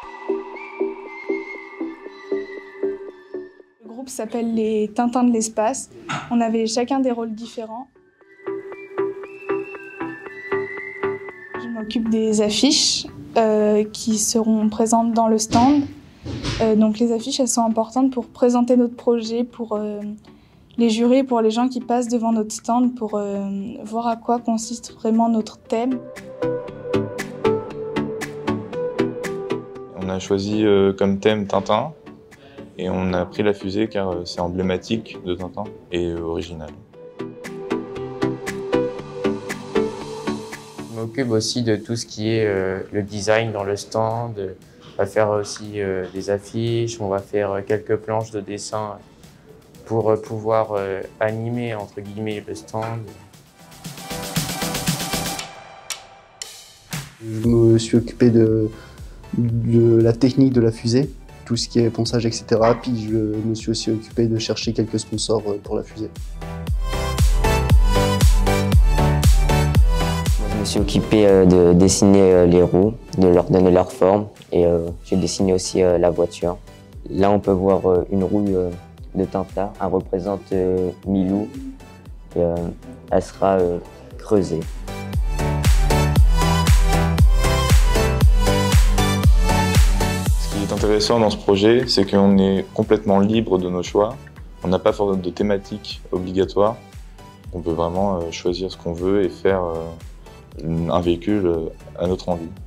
Le groupe s'appelle les Tintins de l'espace. On avait chacun des rôles différents. Je m'occupe des affiches qui seront présentes dans le stand. Donc les affiches, elles sont importantes pour présenter notre projet, pour les jurys, pour les gens qui passent devant notre stand, pour voir à quoi consiste vraiment notre thème. On a choisi comme thème Tintin et on a pris la fusée car c'est emblématique de Tintin et original. Je m'occupe aussi de tout ce qui est le design dans le stand. On va faire aussi des affiches, on va faire quelques planches de dessin pour pouvoir animer entre guillemets le stand. Je me suis occupé de la technique de la fusée, tout ce qui est ponçage, etc. Puis je me suis aussi occupé de chercher quelques sponsors pour la fusée. Je me suis occupé de dessiner les roues, de leur donner leur forme et j'ai dessiné aussi la voiture. Là on peut voir une roue de Tintin, elle représente Milou et elle sera creusée. Ce qui est intéressant dans ce projet, c'est qu'on est complètement libre de nos choix. On n'a pas de thématique obligatoire. On peut vraiment choisir ce qu'on veut et faire un véhicule à notre envie.